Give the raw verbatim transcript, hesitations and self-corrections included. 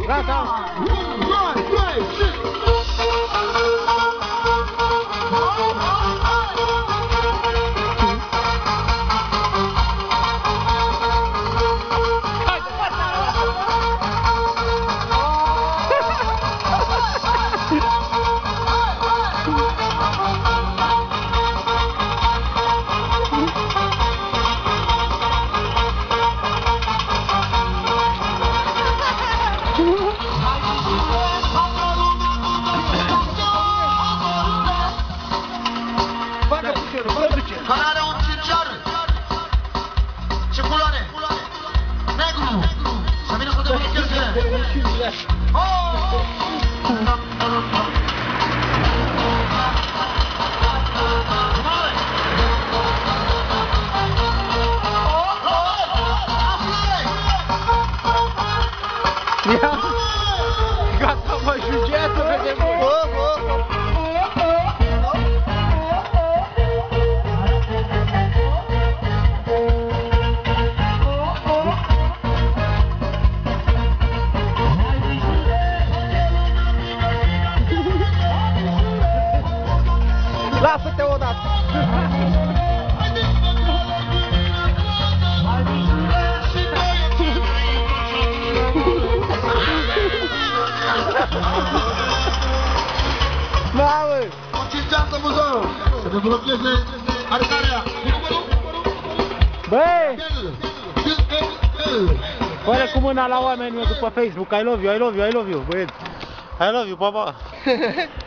Gata! unu, doi, trei, și... Care are un cinciar. Ce culoare? Negru. Să vină să te blocheze. Ia! Gata, mă, jugeatul, vedem! Lasă-te odată! Mamă! Cincează muzeu! Să te blocheze arcarea! Băi! Fără cu mâna la oamenii după Facebook, I love you, I love you, I love you, băieți! I love you, pa, pa!